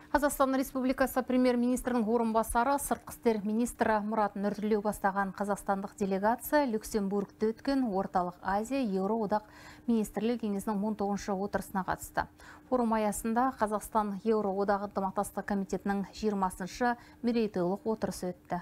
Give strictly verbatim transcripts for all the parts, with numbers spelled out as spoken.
Қазақстан Республикасы премьер-министрінің орынбасары, сыртқы істер министрі Мұрат Нұртілеу бастаған қазақстандық делегация Люксембургте өткен Орталық Азия Еуроодақ министрлер кеңесінің он тоғызыншы отырысына қатысты. Форум аясында Қазақстан Еуроодақ ынтымақтастық комитетінің жиырмасыншы мерейтойлық отырысы өтті.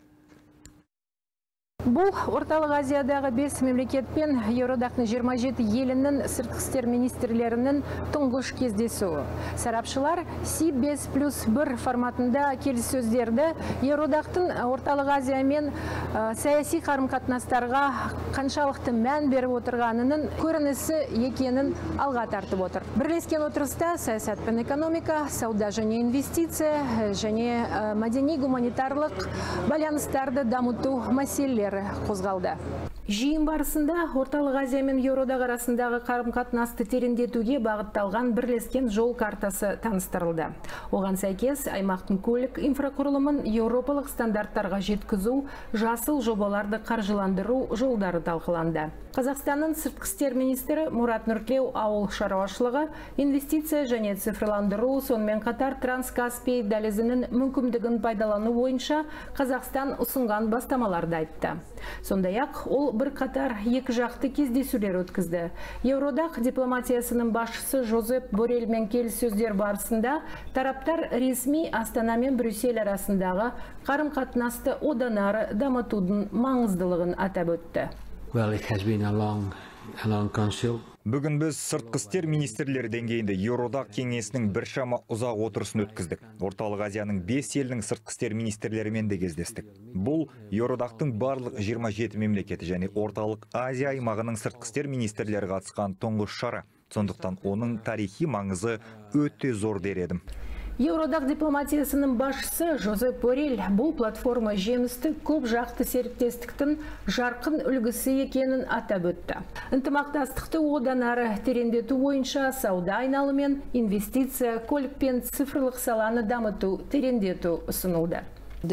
Бұл Орталық Азиядағы бес мемлекет пен Еуроодақтың жиырма жеті елінің сыртқы істер министрлерінің тұңғыш кездесуі. Сарапшылар Си бес плюс бір форматында келіссөздерді Еуроодақтың Орталық Азия мен саяси қарым-қатынастарға қаншалықты мән беріп отырғанының көрінісі екенін алға тартып отыр. Бірлескен отырыста саясат пен экономика, сауда және инвестиция және мәдени-гуманитарлық байланыстарды дамыту мәселелері қозғалды. Жиын барысында Орталық Азия мен Еуроодақ арасындағы қарым-қатынасты тереңдетуге бағытталған бірлескен жол картасы таныстырылды. Оған сәйкес аймақтың көлік инфрақұрылымын еуропалық стандарттарға жеткізу, жасыл жобаларды қаржыландыру жолдары талқыланды. Қазақстанның сыртқы істер министрі Мұрат Нұртілеу ауыл шаруашылығы, инвестиция және цифрландыру, сонымен қатар Транскаспий дәлізінің мүмкіндігін пайдалану бойынша Қазақстан ұсынған бастамаларды айтты. Сондай-ақ ол бір қатар екі жақты кездесулер өткізді. Еуроодақ дипломатиясының басшысы Жозеп Борреллмен келіссөздер барысында тараптар ресми Астана мен Брюссель арасындағы қарым-қатынасты одан ары дамытудың маңыздылығын атап өтті. Well, it has been a long, a long council. Бүгін біз сыртқы істер министрлері деңгейінде Еуроодақ кеңесінің біршама ұзақ отырысын өткіздік. Орталық Азияның бес елінің сыртқы істер министрлерімен де кездестік. Бұл Еуроодақтың барлық жиырма жеті мемлекеті және Орталық Азия аймағының сыртқы істер министрлері қатысқан тұңғыш шара. Сондықтан оның тарихи маңызы өте зор дер едім. Еуроодақ дипломатиясының басшысы Жозеп Боррелл бұл платформа жемісті көп жақты серіктестіктің жарқын үлгісі екенін атап өтті. Ынтымақтастықты одан ары тереңдету бойынша сауда айналымы, инвестиция, көлік пен цифрлық саланы дамыту, тереңдету ұсынылды.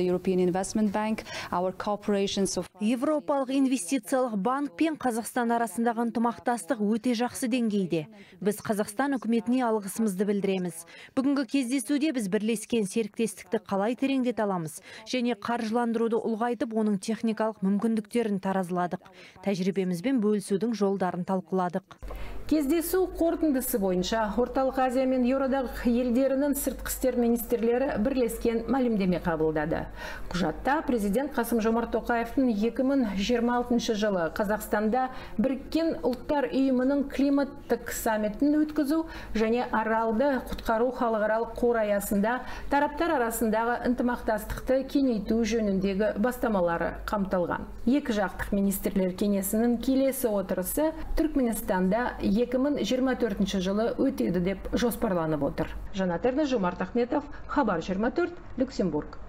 Европалық инвестициялық банк пен Қазақстан арасындағы ынтымақтастық өте жақсы деңгейде. Біз Қазақстан үкіметіне алғысымызды білдіреміз. Бүгінгі кездесуде біз бірлескен серіктестікті қалай тереңдете аламыз және қаржыландыруды ұлғайтып, оның техникалық мүмкіндіктерін таразыладық. Тәжірибемізбен бөлісудің жолдарын талқыладық. Кездесу қорытындысы бойынша Орталық Азия мен Еуроодақ елдерінің сыртқы істер министрлері бірлескен мәлімдеме қабылдады. Құжатта президент Қасым-Жомарт Тоқаевтың екі мың жиырма алтыншы жылы Қазақстанда Біріккен ұлттар ұйымының климаттық саммитін өткізу және аралды құтқару халықаралық қор аясында тараптар арасындағы ынтымақтастықты кеңейту жөніндегі бастамалары қамтылған. Екі жақтық министрлер кеңесінің келесі отырысы Түркменстанда екі мың жиырма төртінші жылы өтеді деп жоспарланып отыр. Жанат Ерназар, Жомарт Ахметов, Хабар жиырма төрт, Люксембург.